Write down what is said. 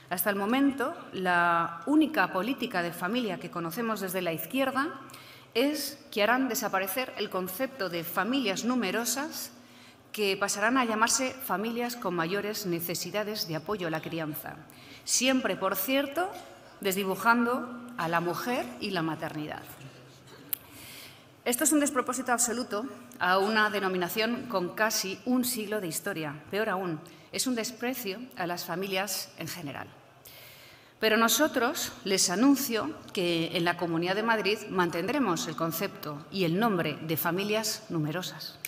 Hasta el momento, la única política de familia que conocemos desde la izquierda es que harán desaparecer el concepto de familias numerosas, que pasarán a llamarse familias con mayores necesidades de apoyo a la crianza. Siempre, por cierto, desdibujando a la mujer y la maternidad. Esto es un despropósito absoluto a una denominación con casi un siglo de historia. Peor aún, es un desprecio a las familias en general. Pero nosotros les anuncio que en la Comunidad de Madrid mantendremos el concepto y el nombre de familias numerosas.